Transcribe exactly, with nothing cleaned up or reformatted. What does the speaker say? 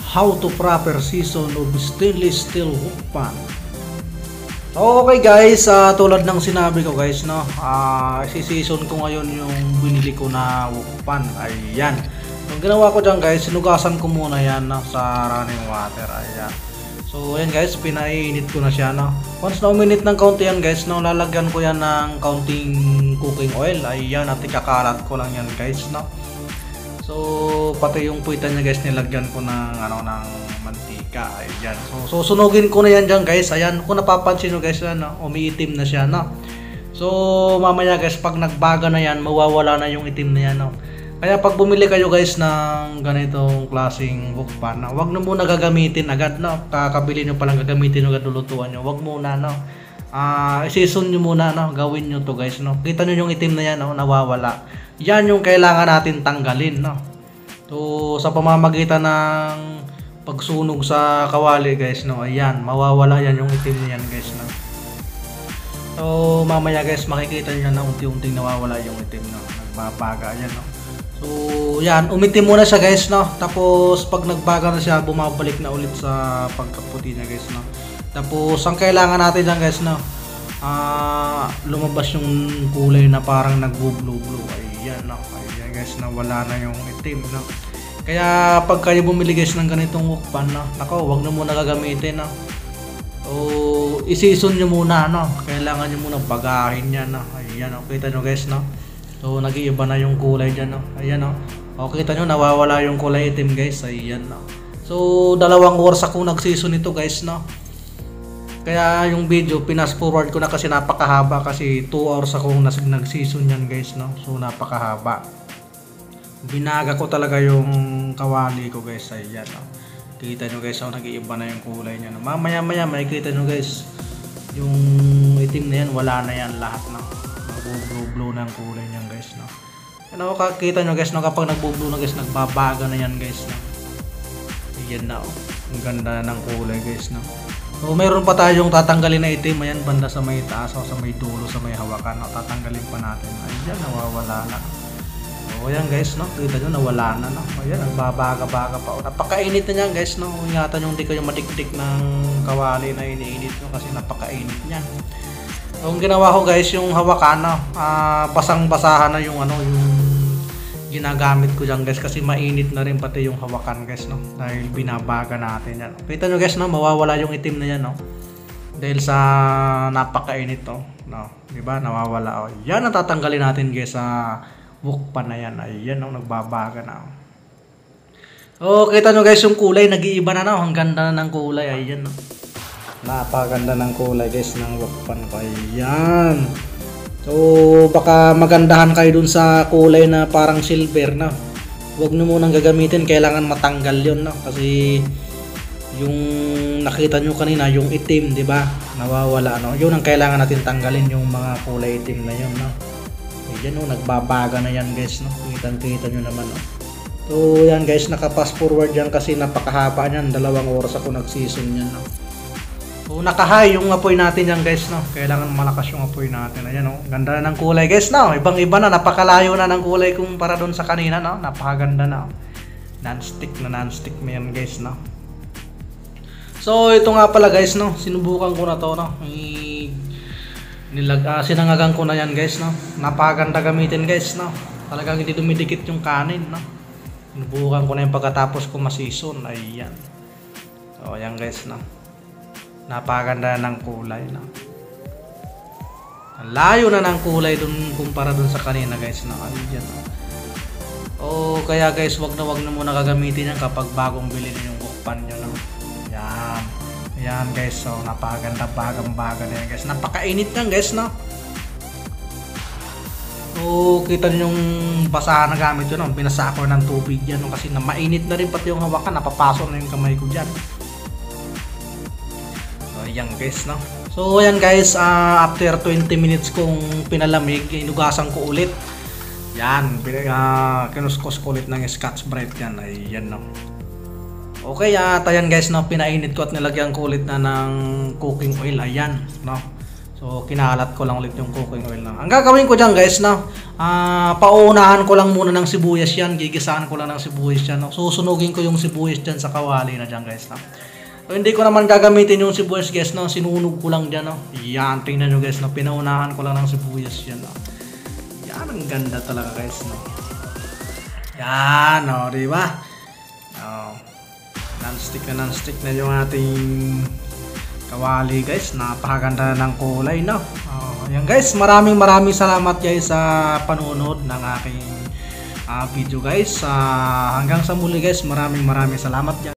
how to proper season of stainless steel hook pan. Okay guys, uh, tulad ng sinabi ko guys, no, uh, isi-season ko ngayon yung binili ko na hook pan. Ayan, yung ginawa ko dyan guys, sinugasan ko muna yan, no, sa running water. Ayan, so ayan guys, pinainit ko na siya, no. Once na uminit ng kaunti yan guys, no, lalagyan ko yan ng kaunting cooking oil. Ayan, at ikakalat ko lang yan guys, no. So pati yung puwita niya guys, nilagyan ko ng ano, ng mantika. Ayan, so susunugin ko na yan dyan guys. Ayan, kung napapansin nyo guys, ano, umiitim na siya, no. So mamaya guys, pag nagbaga na yan, mawawala na yung itim na yan, no. Kaya pag bumili kayo guys ng ganitong klaseng hook pan, no, wag na muna gagamitin agad, no. Kakabili nyo palang gagamitin agad, lulutuan nyo, wag muna, no. Uh, i-season nyo muna, no. Gawin nyo to guys, no. Kita nyo yung itim na yan, no, nawawala. Yan yung kailangan natin tanggalin, no. So sa pamamagitan ng pagsunog sa kawali guys, no, ayan, mawawala yan yung itim na yan guys, no. So mamaya guys, makikita nyo na unti-unting nawawala yung itim, no, nagbabaga yan, no. So yan, umitim muna siya guys, no. Tapos pag nagbaga na siya, bumabalik na ulit sa pagkaputi niya guys, no. Tapos ang kailangan natin dyan guys, no, uh, lumabas yung kulay na parang nagbo-blue-blue. Ayan, no. Ayan guys, na wala na yung itim, no. Kaya pag kayo bumili guys ng ganitong hook pan, no, nako, wag na muna gagamitin, no. So i-season nyo muna, no. Kailangan nyo muna bagahin yan, no. Ayan, no. Kita nyo guys, no. So nag-iiba na yung kulay dyan, no. Ayan, no. O, kita nyo, nawawala yung kulay itim guys. Ayan, no. So dalawang oras ako nag-season ito guys, no. Kaya yung video pinas forward ko na kasi napakahaba, kasi two hours akong nag-season yan guys, no. So napakahaba. Binaga ko talaga yung kawali ko guys. Ayan, no. Kita nyo guys, oh, nag-iiba na yung kulay niya, no. Mamaya maya makikita nyo guys, yung itim na yan, wala na yan lahat, no. Nagbo-blue na ang kulay niyan guys, no. Ano, kakita nyo guys, no, kapag nagbo-blue na guys, nagbabaga na yan guys, no. Ayan na, oh. Ang ganda ng kulay guys, no. So mayroon pa tayong tatanggalin na itim. Ayan, banda sa may taas o sa may dulo, sa may hawakan, no, tatanggalin pa natin. Ayan, nawawala na. So ayan guys, no, kita nyo, nawala na, no. Ayan, nagbabaga-baga pa. O, napakainit na yan guys, no. Ingatan yung hindi kayo madikdik ng kawali na iniinit nyo, kasi napakainit niyan. So ang ginawa ko guys, yung hawakan, no, uh, basang-basahan na yung ano, yung ginagamit ko dyan guys, kasi mainit na rin pati yung hawakan guys, no, dahil binabaga natin yan. Kita nyo guys, no, mawawala yung itim na yan, no, dahil sa napakainit to, no, diba, nawawala. O, yan ang tatanggalin natin guys sa hook pan na yan. Ayan, no, nagbabaga na. O, kita nyo guys, yung kulay nag-iiba na, no, ang ganda na ng kulay. Ayan, no, napakaganda ng kulay guys ng hook pan ko. Ayan. So baka magandahan kayo dun sa kulay na parang silver, na huwag nyo munang gagamitin, kailangan matanggal yun, no, kasi yung nakita nyo kanina, yung itim, di ba, nawawala, no, yun ang kailangan natin tanggalin, yung mga kulay itim na yun, no. Ayan, no, nagbabaga na yan guys, no, kitang kita nyo naman, no. So yan guys, naka-fast forward yan kasi napakahaba yan, dalawang oras ako nag-season yan, no. So naka-high yung apoy natin yan guys, no. Kailangan malakas yung apoy natin. Ayan, no, ganda na ng kulay guys, no. Ibang-iba na, napakalayo na ng kulay kumpara doon sa kanina, no. Napakaganda na. Non-stick na non-stick mo yan guys, no. So ito nga pala guys, no, sinubukan ko na to, no. I nilag uh, sinangagan ko na yan guys, no. Napakaganda gamitin guys, no. Talagang hindi dumidikit yung kanin, no. Sinubukan ko na yung pagkatapos ko ma-season. Ayan. So ayan guys, no. Napakaganda ng kulay, no. Layo na ng kulay dun kumpara dun sa kanina guys, no. Ayan, no. O kaya guys, wag na wag na muna gagamitin yan kapag bagong bilhin yung hook pan nyo, no. Yan. Yan guys, so napakaganda, bagang-baga na yan guys. Napakainit yan guys, no. So kita nyo yung basahan na gamit yun, no. Binasa ko ng tubig yan, no, kasi na mainit na rin pati yung hawakan, napapasok na yung kamay ko dyan. Ayan guys, no. So ayan guys, uh, after twenty minutes kong pinalamig, inugasan ko ulit. Yan, uh, kinuskos ko ulit ng Scotch-Brite yan. Ayan, no. Okay, at uh, ayan guys, no, pinainit ko at nilagyan ko ulit na ng cooking oil. Ayan, no. So kinalat ko lang ulit yung cooking oil na. Ang gagawin ko diyan guys na uh, pauunahan ko lang muna ng sibuyas yan, gigisahan ko lang ng sibuyas yan. Susunugin ko yung sibuyas diyan sa kawali na diyan guys na. So, hindi ko naman gagamitin yung sibuyas guys no, sinunog ko lang diyan no. Yan, tingnan niyo guys no, pinaunahan ko lang ng sibuyas yan no. Yan ang ganda talaga guys no. Yan no, di ba? Oh. Non-stick na non-stick na yung ating kawali guys, napakaganda ng kulay no. Oh, ayan guys, maraming maraming salamat guys sa panunod ng aking uh, video guys. Uh, hanggang sa muli guys, maraming maraming salamat.